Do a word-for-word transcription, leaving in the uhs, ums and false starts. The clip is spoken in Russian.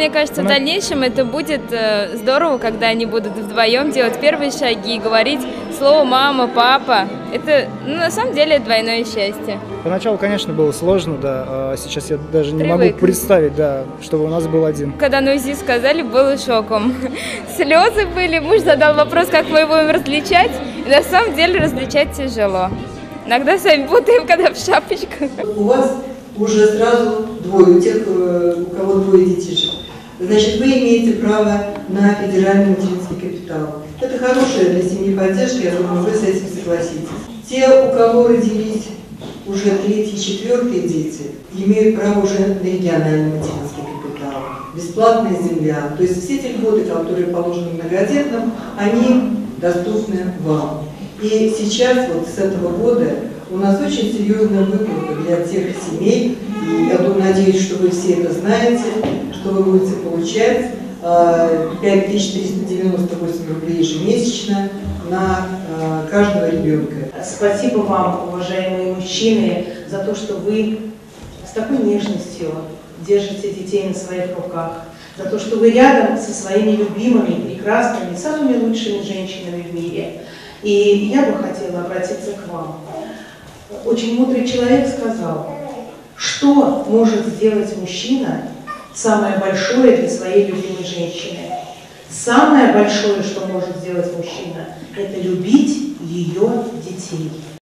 мне кажется, в дальнейшем это будет э, здорово, когда они будут вдвоем делать первые шаги, говорить слово «мама», «папа». Это, ну, на самом деле, двойное счастье. Поначалу, конечно, было сложно, да. А сейчас я даже не Привык. могу представить, да, чтобы у нас был один. Когда на УЗИ сказали, было шоком. Слезы были, муж задал вопрос, как мы его будем различать. И на самом деле различать тяжело. Иногда сами путаем, когда в шапочках. У вас уже сразу двое, у тех, у кого двое детишек. Значит, вы имеете право на федеральный материнский капитал. Это хорошая для семьи поддержка, я думаю, вы с этим согласитесь. Те, у кого родились уже третьи, четвертые дети, имеют право уже на региональный материнский капитал, бесплатная земля. То есть все те льготы, которые положены многодетным, они доступны вам. И сейчас, вот с этого года, у нас очень серьезная выплата для тех семей, и я думаю, надеюсь, что вы все это знаете, что вы будете получать пять тысяч триста девяносто восемь рублей ежемесячно на каждого ребенка. Спасибо вам, уважаемые мужчины, за то, что вы с такой нежностью держите детей на своих руках, за то, что вы рядом со своими любимыми, прекрасными, самыми лучшими женщинами в мире. И я бы хотела обратиться к вам. Очень мудрый человек сказал, что может сделать мужчина самое большое для своей любимой женщины. Самое большое, что может сделать мужчина, это любить ее детей.